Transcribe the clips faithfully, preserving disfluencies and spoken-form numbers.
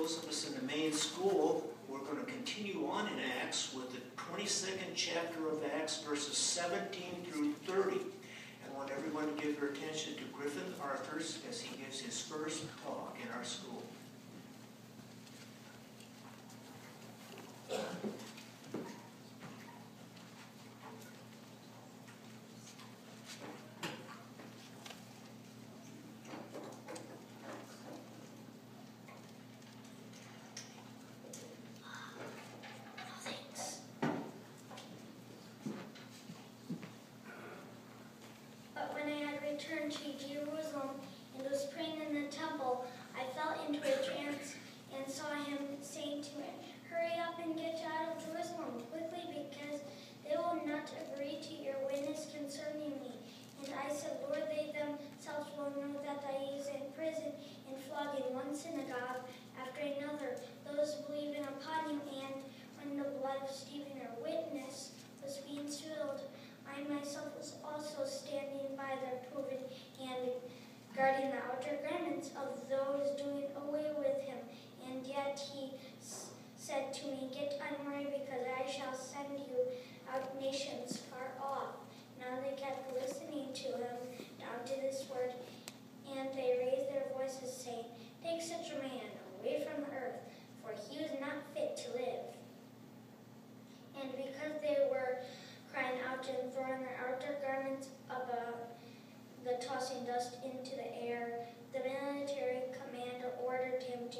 those of us in the main school, we're going to continue on in Acts with the twenty-second chapter of Acts, verses seventeen through thirty. I want everyone to give their attention to Griffen Arthurs as he gives his first talk in our school. Returned to Jerusalem and was praying in the temple, I fell into a trance and saw him saying to me, "Hurry up and get out of Jerusalem quickly, because they will not agree to your witness concerning me." And I said, "Lord, they themselves will know that I was in prison and flogged in one synagogue after another, those believing upon you. And when the blood of Stephen, our witness, was being spilled, I myself was also standing by the pulpit and guarding the outer garments of those doing away with him. And yet he s said to me, 'Get unworried, because I shall send you out nations far off.' Now they kept listening to him down to this word, and they raised their voices, saying, 'Take such a man away from the earth, for he was not fit to live.' And because they were crying out and throwing their outer garments about the tossing dust into the air, the military commander ordered him to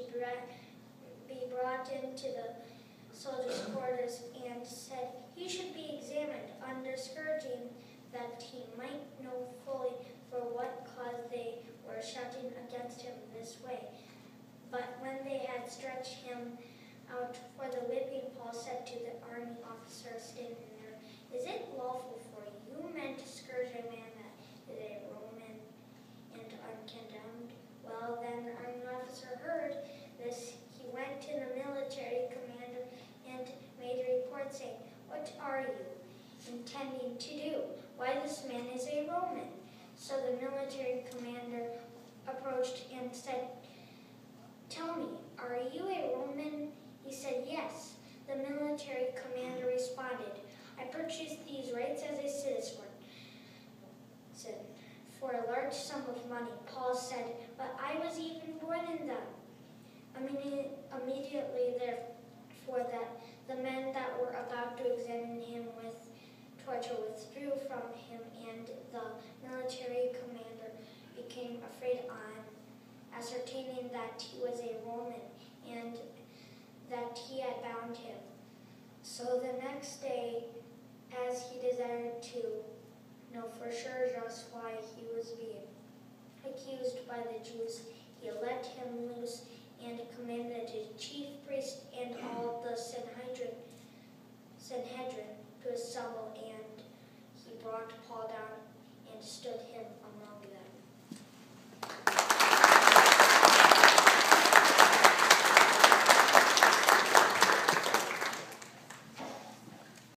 be brought into the soldiers' quarters and said he should be examined under scourging, that he might know fully for what cause they were shouting against him this way. But when they had stretched him out for the whipping, Paul said to the army officer standing there, 'Is it lawful for you men to scourge a man that is a Roman and uncondemned?' Well, then the army officer heard this. He went to the military commander and made a report, saying, 'What are you intending to do? Why, this man is a Roman.' So the military commander approached and said, 'Tell me, are you a Roman?' He said, 'Yes.' The military commander responded, 'I purchased these rights as a citizen for a large sum of money.' Paul said, 'But I was even born in them.' Immediately, therefore, that the men that were about to examine him with torture withdrew from him, and the military commander became afraid on ascertaining that he was a Roman and that he had bound him. So the next day, as he desired to know for sure just why he was being accused by the Jews, he let him loose and commanded the chief priest and all the Sanhedrin, Sanhedrin to assemble